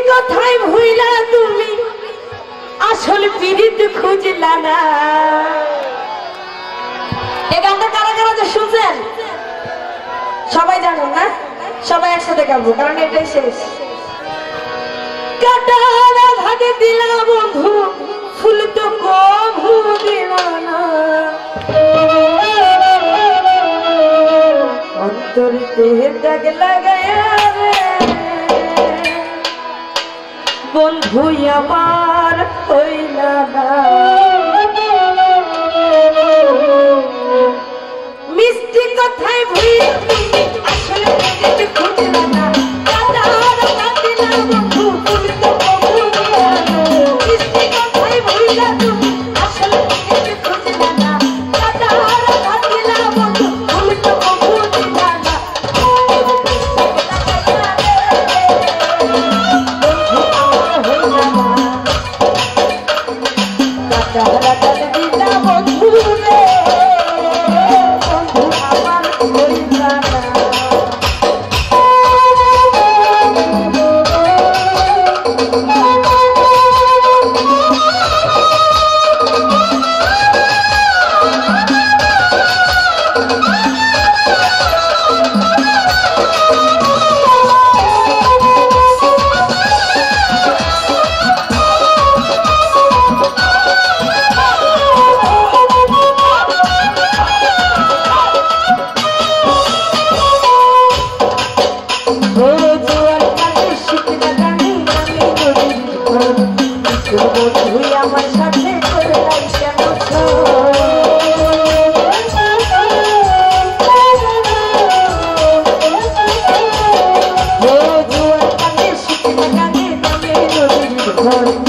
কথাই ভুইলা তুমি আসল পীড়িত খুঁজলা না। এই গানটা কারা কারা যে শুনছেন সবাই জানেন না? সবাই একসাথে গাবো কারণ এটাই শেষ। কাটারা ভাগে দিলা বন্ধু ফুল তো কভু দিলা না, অন্তরতে দাগ লাগায়া রে বন্ধু আমার হইলা না। মিষ্টি কথাই ভুইলা তুমি আসলে পীড়িত খুঁজলা না। কাটারা কাটিলা বন্ধু ফুল তো কভু দিলা না, মিষ্টি কথাই ভুইলা তুমি আসলে পীড়িত খুঁজলা না। কাটারা কাটিলা বন্ধু ফুল তো কভু দিলা না, কাটারা কাটিলা বন্ধু রে বন্ধু আমার হইলা না। আমার সাথে করলাই কেন জুয়ার কানে শিখে গানে নামে নদীর ঘর।